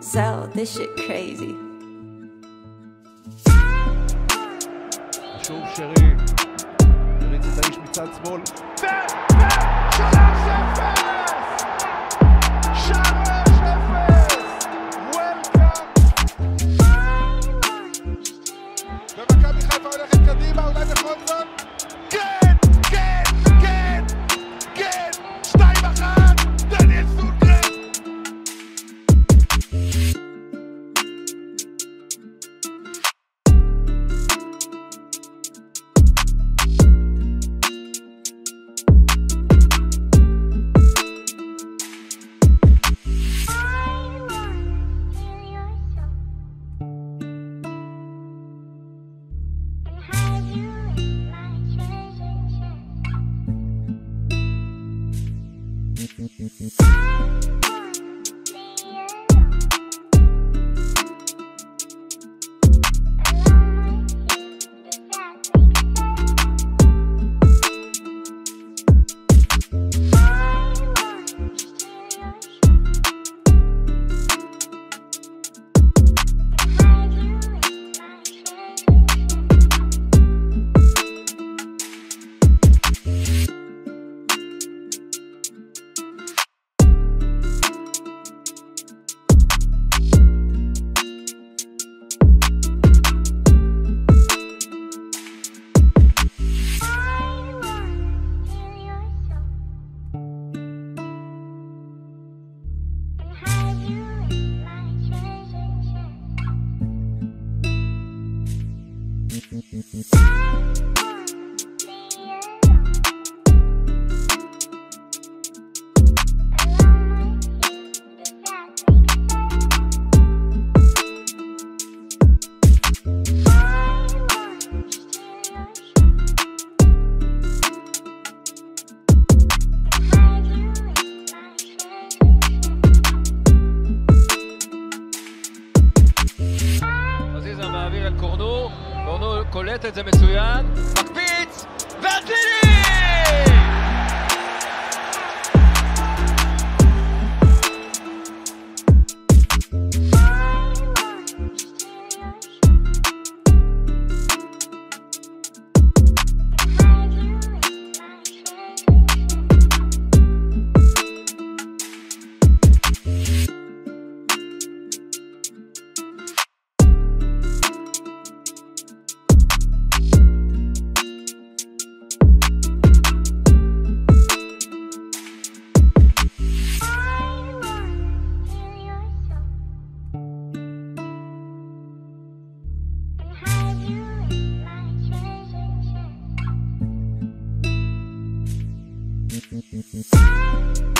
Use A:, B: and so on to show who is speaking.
A: sell this shit crazy.
B: שוב שרי, הריץ את האיש מצד שמאל, ומכבי חיפה הולכת קדימה, אולי בכל זאת? כן, כן, כן, כן, 2-1, דניאל סונדגרן.
C: מעביר אל קורנו, קורנו קולט את זה מצוין, מקפיץ, והטילים!
A: Bye.